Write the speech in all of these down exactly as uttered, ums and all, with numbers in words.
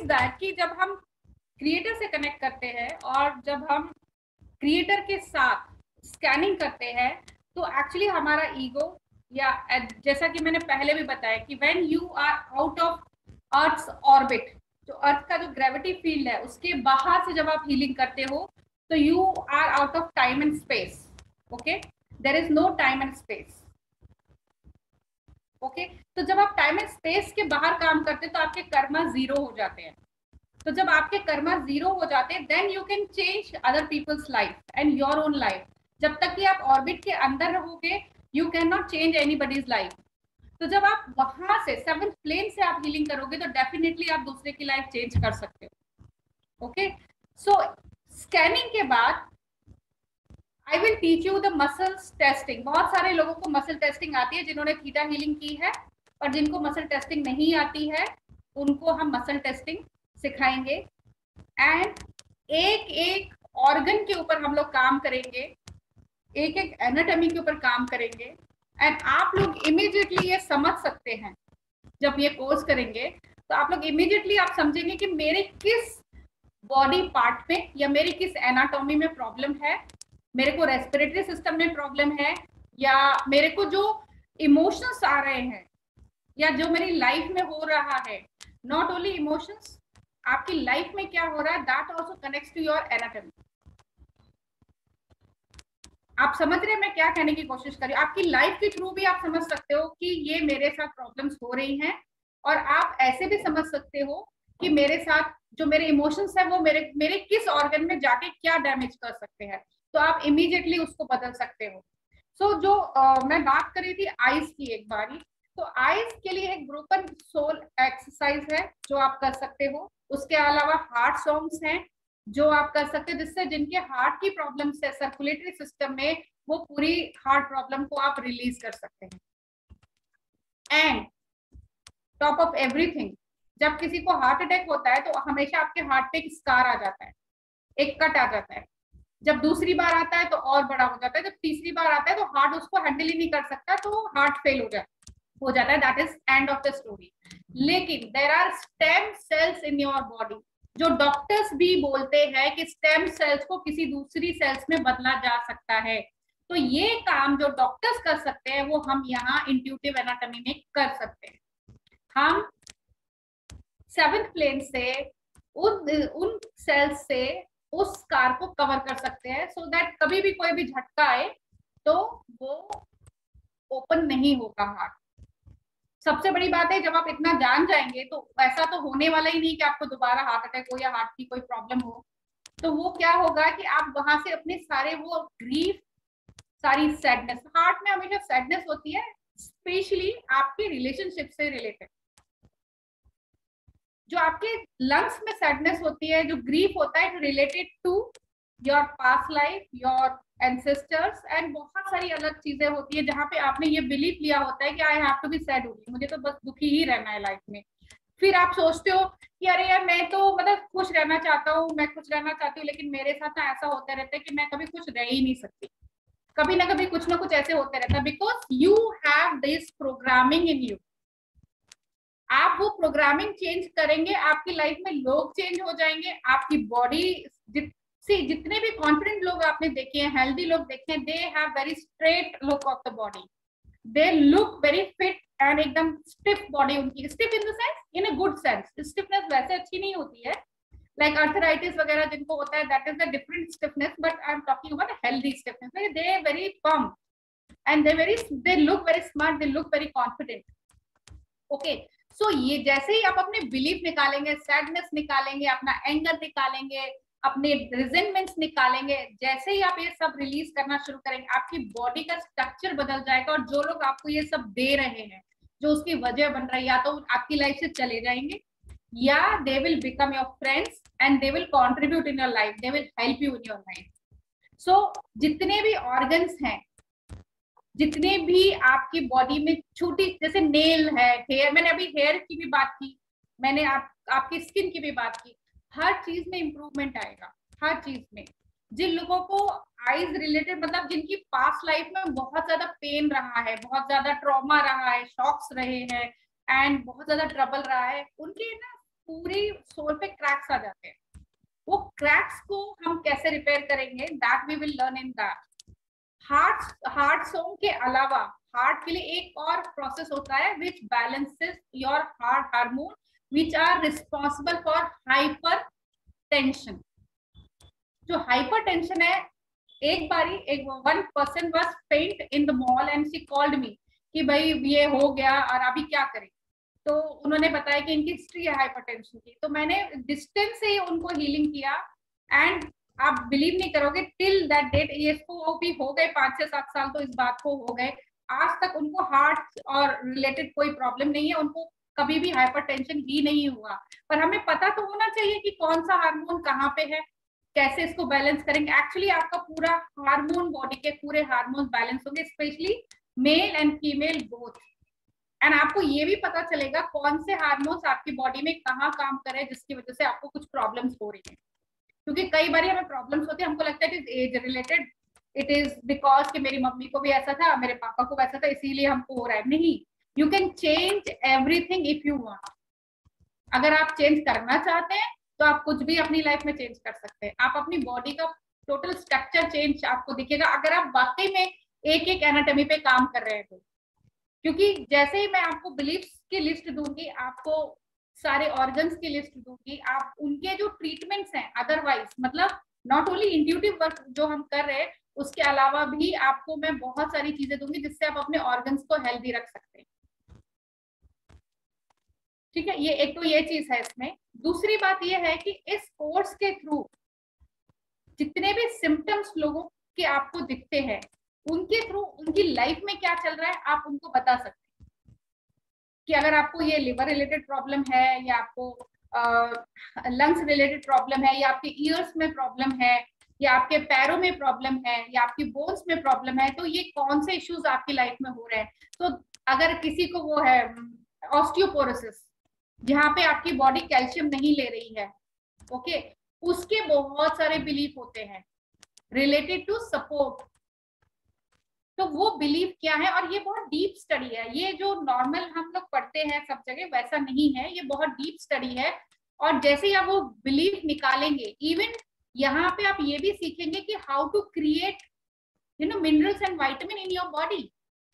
That कि जब हम क्रिएटर से कनेक्ट करते हैं और जब हम क्रिएटर के साथ स्कैनिंग करते हैं तो एक्चुअली हमारा ईगो या जैसा कि मैंने पहले भी बताया कि when you are out of earth's orbit, जो अर्थ का जो ग्रेविटी फील्ड है उसके बाहर से जब आप हीलिंग करते हो तो you are out of time and space. Okay, there is no time and space. Okay, तो जब आप टाइम एंड स्पेस के बाहर काम करते हैं तो आपके कर्मा जीरो हो जाते हैं. तो जब आपके कर्मा जीरो हो जाते हैं then you can change other people's life and your own life. जब तक कि आप ऑर्बिट के अंदर रहोगे you can not change anybody's life. तो जब आप वहां से सेवंथ प्लेन से आप हीलिंग करोगे तो डेफिनेटली आप दूसरे की लाइफ चेंज कर सकते हो. ओके, सो स्कैनिंग के बाद I will teach you the muscles testing. बहुत सारे लोगों को मसल टेस्टिंग आती है जिन्होंने थीटा हीलिंग की है, और जिनको मसल टेस्टिंग नहीं आती है उनको हम मसल टेस्टिंग सिखाएंगे. एंड एक एक ऑर्गन के ऊपर हम लोग काम करेंगे, एक एक एनाटॉमी के ऊपर काम करेंगे. एंड आप लोग इमीडिएटली ये समझ सकते हैं जब ये कोर्स करेंगे तो आप लोग इमीडिएटली आप समझेंगे कि मेरे किस बॉडी पार्ट में या मेरी किस एनाटॉमी में प्रॉब्लम है, मेरे को रेस्पिरेटरी सिस्टम में प्रॉब्लम है, या मेरे को जो इमोशंस आ रहे हैं या जो मेरी लाइफ में हो रहा है. नॉट ओनली इमोशंस, आपकी लाइफ में क्या हो रहा है that also connects to your anatomy. आप समझ रहे हैं मैं क्या कहने की कोशिश कर रही हूँ? आपकी लाइफ के थ्रू भी आप समझ सकते हो कि ये मेरे साथ प्रॉब्लम्स हो रही हैं, और आप ऐसे भी समझ सकते हो कि मेरे साथ जो मेरे इमोशंस है वो मेरे मेरे किस ऑर्गन में जाके क्या डैमेज कर सकते हैं. तो आप इमीडिएटली उसको बदल सकते हो. सो so, जो uh, मैं बात कर रही थी आईज की एक बारी, तो आईज के लिए एक ब्रोकन सोल एक्सरसाइज है जो आप कर सकते हो. उसके अलावा हार्ट सॉन्ग्स हैं जो आप कर सकते हैं, जिससे जिनके हार्ट की प्रॉब्लम्स है सर्कुलेटरी सिस्टम में वो पूरी हार्ट प्रॉब्लम को आप रिलीज कर सकते हैं. एंड टॉप ऑफ एवरीथिंग, जब किसी को हार्ट अटैक होता है तो हमेशा आपके हार्ट पे एक स्कार आ जाता है, एक कट आ जाता है. जब दूसरी बार आता है तो और बड़ा हो जाता है, जब तीसरी बार आता है तो हार्ट उसको हैंडल ही नहीं कर सकता, तो हार्ट फेल हो जाता हो जाता है. That is end of the story. लेकिन there are stem cells in your body, जो डॉक्टर्स भी बोलते हैं कि स्टेम सेल्स को किसी दूसरी सेल्स में बदला जा सकता है. तो ये काम जो डॉक्टर्स कर सकते हैं वो हम यहाँ इंट्यूटिव एनाटॉमी में कर सकते हैं. हम सेवेंथ प्लेन से उन उन सेल्स से उस स्कार को कवर कर सकते हैं, सो so दैट कभी भी कोई भी झटका आए तो वो ओपन नहीं होगा हार्ट. सबसे बड़ी बात है जब आप इतना जान जाएंगे तो ऐसा तो होने वाला ही नहीं कि आपको दोबारा हार्ट अटैक हो या हार्ट की कोई प्रॉब्लम हो. तो वो क्या होगा कि आप वहां से अपने सारे वो ग्रीफ, सारी सैडनेस, हार्ट में हमेशा सैडनेस होती है स्पेशली आपके रिलेशनशिप से रिलेटेड. जो आपके लंग्स में सैडनेस होती है, जो ग्रीफ होता है, related to your past life, your ancestors, and बहुत सारी अलग चीजें होती है जहां पे आपने ये बिलीव लिया होता है कि I have to be sad only, मुझे तो बस दुखी ही रहना है लाइफ में. फिर आप सोचते हो कि अरे यार मैं तो मतलब खुश रहना चाहता हूँ, मैं खुश रहना चाहती हूँ, लेकिन मेरे साथ ना ऐसा होता रहता है कि मैं कभी खुश रह ही नहीं सकती. कभी ना कभी कुछ ना कुछ ऐसे होते रहता है, because you have this programming in you. आप वो प्रोग्रामिंग चेंज करेंगे, आपकी लाइफ में लोग चेंज हो जाएंगे, आपकी बॉडी जित, सी जितने भी कॉन्फिडेंट लोग आपने देखे हैं, हेल्दी लोग देखे हैं, they have very straight look of the body, they look very fit and एकदम स्टिफ बॉडी उनकी. Stiff in the sense, in a good sense. Stiffness वैसे अच्छी नहीं होती है, लाइक आर्थराइटिस वगैरह जिनको होता है, that is the different stiffness, but I am talking about healthy stiffness. They are very firm and they very they look very smart, they look very confident. Okay, so ये जैसे ही आप अपने belief निकालेंगे, sadness निकालेंगे, अपना anger निकालेंगे, अपने रिजेंटमेंट्स निकालेंगे, जैसे ही आप ये सब रिलीज करना शुरू करेंगे आपकी बॉडी का स्ट्रक्चर बदल जाएगा. और जो लोग आपको ये सब दे रहे हैं, जो उसकी वजह बन रही है, या तो आपकी लाइफ से चले जाएंगे या they will become your friends and they will contribute in your life, they will help you in your life. So जितने भी ऑर्गन्स हैं, जितने भी आपकी बॉडी में छोटी, जैसे नेल है, हेयर, मैंने अभी हेयर की भी बात की, मैंने आप आपकी स्किन की भी बात की, हर चीज में इंप्रूवमेंट आएगा, हर चीज में. जिन लोगों को आईज रिलेटेड, मतलब जिनकी पास्ट लाइफ में बहुत ज्यादा पेन रहा है, बहुत ज्यादा ट्रॉमा रहा है, शॉक्स रहे हैं एंड बहुत ज्यादा ट्रबल रहा है, उनके ना पूरी सोल पे क्रैक्स आ जाते हैं। वो क्रैक्स को हम कैसे रिपेयर करेंगे, that we will learn in that. Heart heart song के अलावा हार्ट के लिए एक और प्रोसेस होता है which balances your heart hormone which are responsible for hypertension. जो हाइपर टेंशन है, एक बारी एक one person was faint in the mall and she called me कि भाई ये हो गया और अभी क्या करें। तो उन्होंने बताया कि इनकी हिस्ट्री है हाइपरटेंशन की। तो मैंने डिस्टेंस से उनको हीलिंग किया एंड आप बिलीव नहीं करोगे, टिल दैट डेट ये इसको भी हो गए पांच से सात साल तो इस बात को हो गए, आज तक उनको हार्ट और रिलेटेड कोई प्रॉब्लम नहीं है, उनको कभी भी हाइपरटेंशन ही नहीं हुआ। पर हमें पता तो होना चाहिए कि कौन सा हार्मोन कहाँ पे है, कैसे इसको बैलेंस करेंगे। एक्चुअली आपका पूरा हार्मोन, बॉडी के पूरे हार्मोन बैलेंस होंगे, specially male and female both. And आपको ये भी पता चलेगा कौन से हार्मोन्स आपकी बॉडी में कहाँ काम कर रहे हैं जिसकी वजह से आपको कुछ प्रॉब्लम्स हो रही है। क्योंकि कई बार हमें प्रॉब्लम्स होती है, हमको लगता है it is age related, it is because कि मेरी मम्मी को भी ऐसा था, मेरे पापा को वैसा था, इसीलिए हमको हो रहा है। नहीं, you can change everything if you want. अगर आप चेंज करना चाहते हैं तो आप कुछ भी अपनी लाइफ में चेंज कर सकते हैं। आप अपनी बॉडी का टोटल स्ट्रक्चर चेंज आपको दिखेगा अगर आप वाकई में एक एक एनाटॉमी पे काम कर रहे हैं तो। क्योंकि जैसे ही मैं आपको बिलीफ्स की लिस्ट दूंगी, आपको सारे ऑर्गन्स की लिस्ट दूंगी, आप उनके जो ट्रीटमेंट्स हैं अदरवाइज, मतलब नॉट ओनली इंट्यूटिव वर्क जो हम कर रहे हैं, उसके अलावा भी आपको मैं बहुत सारी चीजें दूंगी जिससे आप अपने ऑर्गन्स को हेल्दी रख सकते हैं। ठीक है, ये एक तो ये चीज है इसमें। दूसरी बात ये है कि इस कोर्स के थ्रू जितने भी सिम्टम्स लोगों के आपको दिखते हैं, उनके थ्रू उनकी लाइफ में क्या चल रहा है आप उनको बता सकते हैं। कि अगर आपको ये लिवर रिलेटेड प्रॉब्लम है, या आपको लंग्स रिलेटेड प्रॉब्लम है, या आपके ईयर्स में प्रॉब्लम है, या आपके पैरों में प्रॉब्लम है, या आपकी बोन्स में प्रॉब्लम है, तो ये कौन से इश्यूज आपकी लाइफ में हो रहे हैं। तो अगर किसी को वो है ऑस्टियोपोरोसिस, जहाँ पे आपकी बॉडी कैल्शियम नहीं ले रही है, ओके, उसके बहुत सारे बिलीफ होते हैं रिलेटेड टू सपोर्ट। तो वो बिलीफ क्या है, और ये बहुत डीप स्टडी है, ये जो नॉर्मल हम लोग पढ़ते हैं सब जगह वैसा नहीं है, ये बहुत डीप स्टडी है। और जैसे ही आप वो बिलीफ निकालेंगे, इवन यहाँ पे आप ये भी सीखेंगे कि how to create you know minerals and vitamin in your body.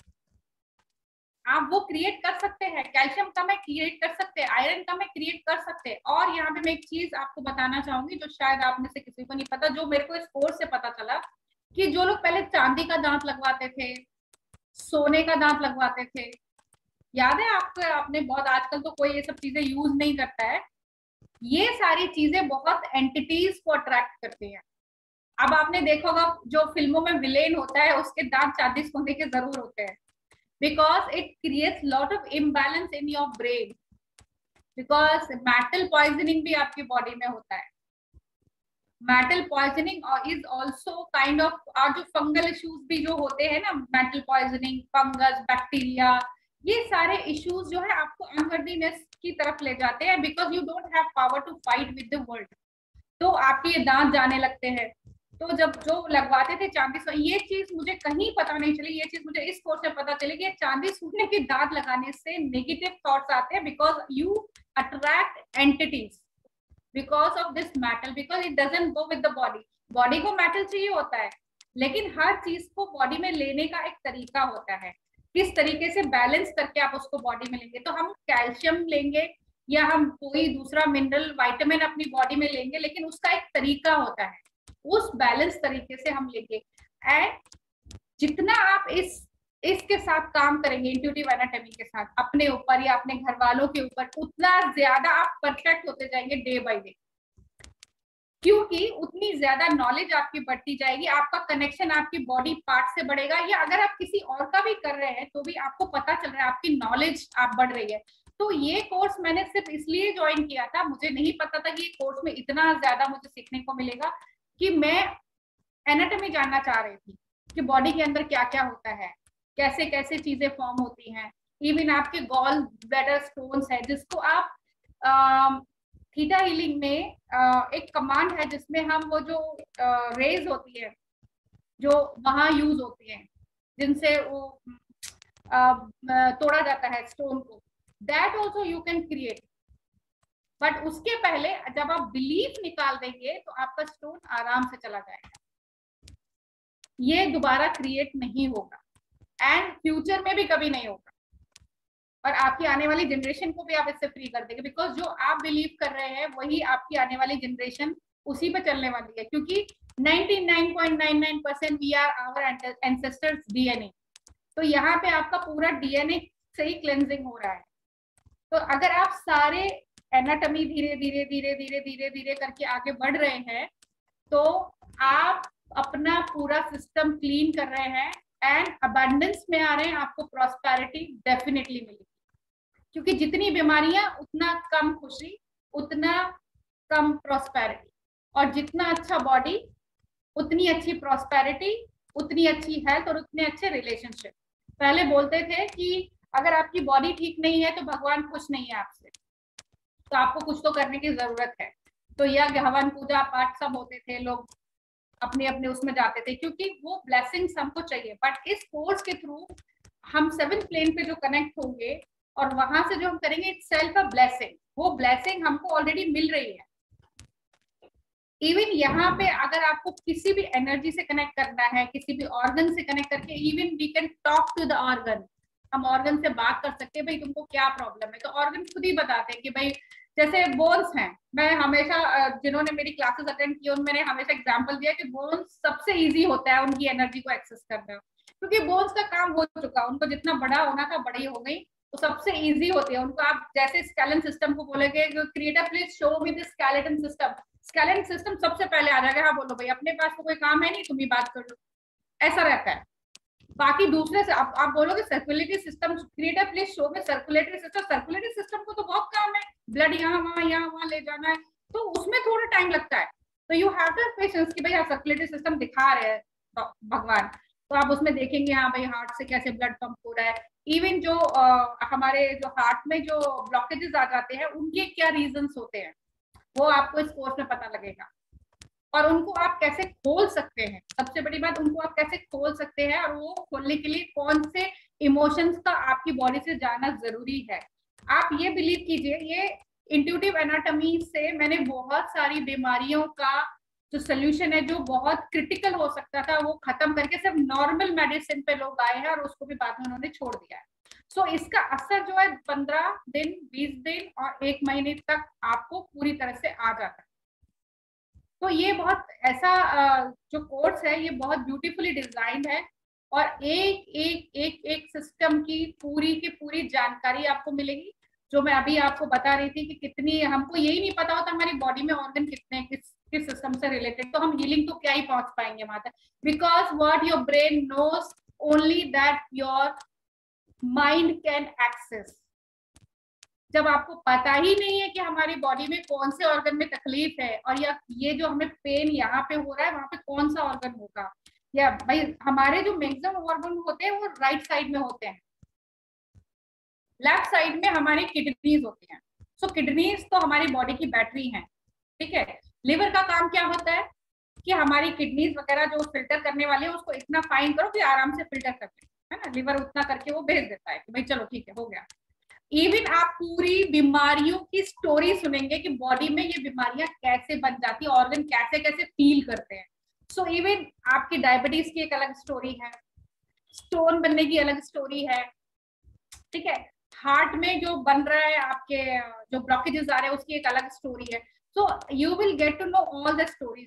आप वो क्रिएट कर सकते हैं, कैल्शियम कम है क्रिएट कर सकते हैं, आयरन कम है क्रिएट कर सकते हैं। और यहाँ पे मैं एक चीज आपको बताना चाहूंगी जो शायद आप में से किसी को नहीं पता, जो मेरे को इस कोर्स से पता चला, कि जो लोग पहले चांदी का दांत लगवाते थे, सोने का दांत लगवाते थे, याद है आपको, आपने बहुत, आजकल तो कोई ये सब चीजें यूज नहीं करता है, ये सारी चीजें बहुत एंटिटीज को अट्रैक्ट करती हैं। अब आपने देखा होगा जो फिल्मों में विलेन होता है उसके दांत चांदी सोने के जरूर होते हैं, because it creates lot of imbalance in your brain, because metal poisoning भी आपकी बॉडी में होता है। Metal poisoning is also kind of, और जो फंगल इश्यूज भी जो होते हैं ना, मेटल पॉइजनिंग, फंगस, बैक्टीरिया, ये सारे इश्यूज जो है आपको अनवर्दीनेस की तरफ ले जाते हैं, because you don't have power to fight with the world. तो आपके ये दांत जाने लगते हैं। तो जब जो लगवाते थे चांदी सोने, ये चीज मुझे कहीं पता नहीं चली, ये चीज मुझे इस कोर्स में पता चली कि चांदी सोने के दांत लगाने से नेगेटिव थॉट्स आते हैं, because you attract entities because of this metal, because it doesn't go with the body. Body को मेटल चाहिए होता है, लेकिन हर चीज को बॉडी में लेने का एक तरीका होता है, किस तरीके से बैलेंस करके आप उसको बॉडी में लेंगे। तो हम कैल्शियम लेंगे या हम कोई दूसरा मिनरल विटामिन अपनी बॉडी में लेंगे, लेकिन उसका एक तरीका होता है, उस बैलेंस तरीके से हम लेंगे। एंड जितना आप इस इसके साथ काम करेंगे, इंट्यूटिव एनाटॉमी के साथ, अपने ऊपर या अपने घर वालों के ऊपर, उतना ज्यादा आप परफेक्ट होते जाएंगे डे बाय डे, क्योंकि उतनी ज्यादा नॉलेज आपकी बढ़ती जाएगी, आपका कनेक्शन आपकी बॉडी पार्ट से बढ़ेगा। या अगर आप किसी और का भी कर रहे हैं तो भी आपको पता चल रहा है, आपकी नॉलेज आप बढ़ रही है। तो ये कोर्स मैंने सिर्फ इसलिए ज्वाइन किया था, मुझे नहीं पता था कि ये कोर्स में इतना ज्यादा मुझे सीखने को मिलेगा, कि मैं एनाटॉमी जानना चाह रही थी कि बॉडी के अंदर क्या क्या होता है, कैसे कैसे चीजें फॉर्म होती हैं। इवन आपके गॉल ब्लैडर स्टोन्स है, जिसको आप थीटा हीलिंग में आ, एक कमांड है जिसमें हम वो जो रेज होती है जो वहां यूज होती है, जिनसे वो आ, तोड़ा जाता है स्टोन को, that also you can create. But उसके पहले जब आप बिलीफ निकाल देंगे तो आपका स्टोन आराम से चला जाएगा, ये दोबारा क्रिएट नहीं होगा एंड फ्यूचर में भी कभी नहीं होगा, और आपकी आने वाली जनरेशन को भी आप इससे फ्री कर देंगे, बिकॉज जो आप बिलीव कर रहे हैं वही आपकी आने वाली जनरेशन उसी पे चलने वाली है, क्योंकि ninety nine point nine nine percent we are our ancestors DNA. तो यहाँ पे आपका पूरा डीएनए से ही क्लेंजिंग हो रहा है। तो अगर आप सारे एनाटॉमी धीरे धीरे धीरे धीरे धीरे धीरे करके आगे बढ़ रहे हैं तो आप अपना पूरा सिस्टम क्लीन कर रहे हैं एंड अबंडेंस में आ रहे हैं, आपको प्रॉस्पेरिटी डेफिनेटली मिलेगी, क्योंकि जितनी बीमारियां उतना कम खुशी, उतना कम प्रॉस्पेरिटी, और जितना अच्छा बॉडी उतनी अच्छी प्रॉस्पेरिटी, उतनी अच्छी हेल्थ और उतने अच्छे रिलेशनशिप। पहले बोलते थे कि अगर आपकी बॉडी ठीक नहीं है तो भगवान खुश नहीं है आपसे, तो आपको कुछ तो करने की जरूरत है। तो यह हवन पूजा पाठ सब होते थे, लोग अपने अपने उसमें जाते थे क्योंकि वो ब्लेसिंग्स हमको चाहिए। बट इस कोर्स के थ्रू हम सेवन प्लेन पे जो कनेक्ट होंगे और वहां से जो हम करेंगे इट्स सेल्फ अ ब्लेसिंग, वो ब्लेसिंग हमको ऑलरेडी मिल रही है। इवन यहाँ पे अगर आपको किसी भी एनर्जी से कनेक्ट करना है, किसी भी ऑर्गन से कनेक्ट करके, even we can talk to the organ, हम ऑर्गन से बात कर सकते हैं भाई तुमको क्या प्रॉब्लम है, तो ऑर्गन खुद ही बताते हैं कि भाई जैसे बोन्स हैं, मैं हमेशा जिन्होंने मेरी क्लासेस अटेंड की उन मैंने हमेशा एग्जांपल दिया कि बोन्स सबसे इजी होता है उनकी एनर्जी को एक्सेस करना, क्योंकि बोन्स का काम हो चुका, उनको जितना बड़ा होना था बड़ी हो गई, तो सबसे इजी होती है उनको। आप जैसे स्केलेटन सिस्टम को बोलेंगे creator please show me the skeleton system, skeleton system सबसे पहले आ जाएगा, हाँ बोलो भाई अपने पास तो कोई काम है नहीं, तुम ही बात कर लो, ऐसा रहता है। बाकी दूसरे से आप, आप बोलोगे circulatory system, creator please show me circulatory system, circulatory system को तो बहुत काम है, ब्लड यहाँ वहां यहाँ वहां ले जाना है, तो उसमें थोड़ा टाइम लगता है। तो यू हैव टू पेशेंस कि भाई हाँ सर्कुलेटरी सिस्टम दिखा रहे हैं भगवान, तो आप उसमें देखेंगे हाँ भाई हार्ट से कैसे ब्लड पंप हो रहा है, इवन जो आ, हमारे जो हार्ट में जो ब्लॉकेजेस आ जाते हैं उनके क्या रीजंस होते हैं वो आपको इस कोर्स में पता लगेगा, और उनको आप कैसे खोल सकते हैं, सबसे बड़ी बात उनको आप कैसे खोल सकते हैं, और वो खोलने के लिए कौन से इमोशंस का आपकी बॉडी से जाना जरूरी है। आप ये बिलीव कीजिए, ये इंट्यूटिव एनाटॉमी से मैंने बहुत सारी बीमारियों का जो सोल्यूशन है जो बहुत क्रिटिकल हो सकता था वो खत्म करके सिर्फ नॉर्मल मेडिसिन पे लोग आए हैं, और उसको भी बाद में उन्होंने छोड़ दिया है। सो so, इसका असर जो है पंद्रह दिन, बीस दिन और एक महीने तक आपको पूरी तरह से आ जाता है। तो ये बहुत ऐसा जो कोर्स है ये बहुत ब्यूटीफुली डिजाइंड है, और एक एक एक एक सिस्टम की पूरी की पूरी जानकारी आपको मिलेगी, जो मैं अभी आपको बता रही थी कि कितनी, हमको यही नहीं पता होता हमारी बॉडी में ऑर्गन कितने किस किस सिस्टम से रिलेटेड, तो हम हीलिंग तो क्या ही पहुंच पाएंगे वहां तक, because what your brain knows only that your mind can access. जब आपको पता ही नहीं है कि हमारी बॉडी में कौन से ऑर्गन में तकलीफ है, और या ये जो हमें पेन यहाँ पे हो रहा है वहां पे कौन सा ऑर्गन होगा, या भाई हमारे जो मैक्सिमम ऑर्गन होते हैं वो राइट साइड में होते हैं, लेफ्ट साइड में हमारी किडनीज होती हैं। सो किडनीज तो हमारी बॉडी की बैटरी हैं, ठीक है। लिवर का काम क्या होता है कि हमारी किडनीज वगैरह जो फिल्टर करने वाले हैं उसको इतना फाइन करो कि आराम से फिल्टर कर ले, है ना, लिवर उतना करके वो भेज देता है कि भाई चलो ठीक है हो गया। इवन आप पूरी बीमारियों की स्टोरी सुनेंगे कि बॉडी में ये बीमारियां कैसे बन जाती है, ऑर्गन कैसे कैसे फील करते हैं। सो इवन आपकी डायबिटीज की एक अलग स्टोरी है, स्टोन बनने की अलग स्टोरी है, ठीक है, हार्ट में जो बन रहा है आपके जो ब्लॉकेजेस आ रहे हैं उसकी एक अलग स्टोरी है। So you will get to know all the stories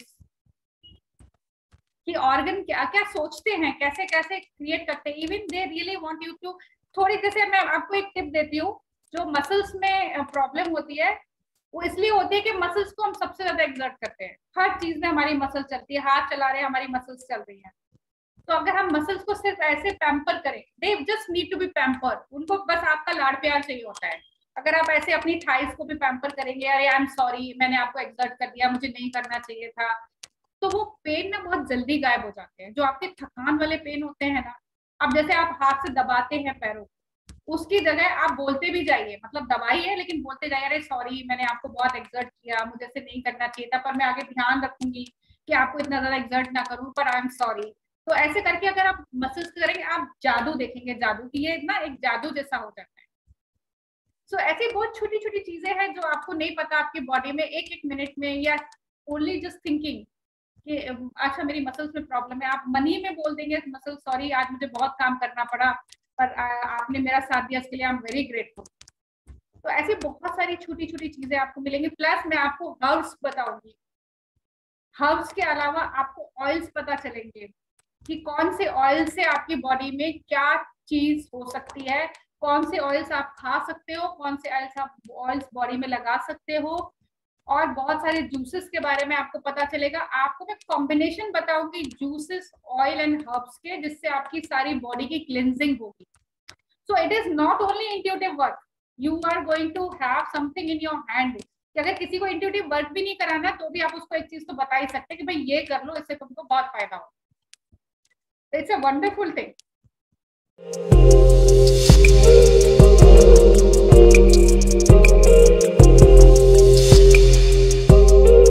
कि ऑर्गन क्या क्या सोचते हैं, कैसे कैसे क्रिएट करते हैं। Even they really want you to थोड़ी, जैसे मैं आपको एक टिप देती हूँ, जो मसल्स में प्रॉब्लम होती है वो इसलिए होती है कि मसल्स को हम सबसे ज्यादा एक्सर्ट करते हैं, हर चीज में हमारी मसल चलती है, हाथ चला रहे हैं हमारी मसल्स चल रही हैं, तो अगर हम मसल्स को सिर्फ ऐसे पैम्पर करें, they just need to be pamper, उनको बस आपका लाड प्यार चाहिए होता है। अगर आप ऐसे अपनी थाइस को भी पैम्पर करेंगे, अरे आई एम सॉरी मैंने आपको एक्सर्ट कर दिया, मुझे नहीं करना चाहिए था, तो वो पेन ना बहुत जल्दी गायब हो जाते हैं। जो आपके थकान वाले पेन होते हैं ना, अब जैसे आप हाथ से दबाते हैं पैरों, उसकी जगह आप बोलते भी जाइए, मतलब दवाई है लेकिन बोलते जाइए, अरे सॉरी मैंने आपको बहुत एक्सर्ट किया, मुझे ऐसे नहीं करना चाहिए था, पर मैं आगे ध्यान रखूंगी कि आपको इतना ज्यादा एक्सर्ट ना करूं, पर आई एम सॉरी। तो ऐसे करके अगर आप मसल्स करेंगे आप जादू देखेंगे, जादू की ये ना एक जादू जैसा हो जाता है। सो so, ऐसी बहुत छोटी छोटी चीजें हैं जो आपको नहीं पता आपकी बॉडी में एक एक मिनट में, या ओनली जस्ट थिंकिंग कि अच्छा मेरी मसल्स में प्रॉब्लम है, आप मनी में बोल देंगे मसल सॉरी आज मुझे बहुत काम करना पड़ा पर आपने मेरा साथ दिया, इसके लिए आई एम वेरी ग्रेटफुल। तो ऐसी बहुत सारी छोटी छोटी चीजें आपको मिलेंगी। प्लस मैं आपको हर्ब्स बताऊंगी, हर्ब्स के अलावा आपको ऑयल्स पता चलेंगे कि कौन से ऑयल से आपकी बॉडी में क्या चीज हो सकती है, कौन से ऑयल्स आप खा सकते हो, कौन से ऑयल्स आप ऑयल्स बॉडी में लगा सकते हो, और बहुत सारे जूसेस के बारे में आपको पता चलेगा। आपको मैं कॉम्बिनेशन बताऊंगी जूसेस, ऑयल एंड हर्ब्स के, जिससे आपकी सारी बॉडी की क्लिनजिंग होगी। So it is not only intuitive work, you are going to have something in your hand. अगर किसी को इंट्यूटिव वर्क भी नहीं कराना तो भी आप उसको एक चीज तो बता ही सकते हैं कि भाई ये कर लो, इससे तुमको बहुत फायदा हो। It's a wonderful thing.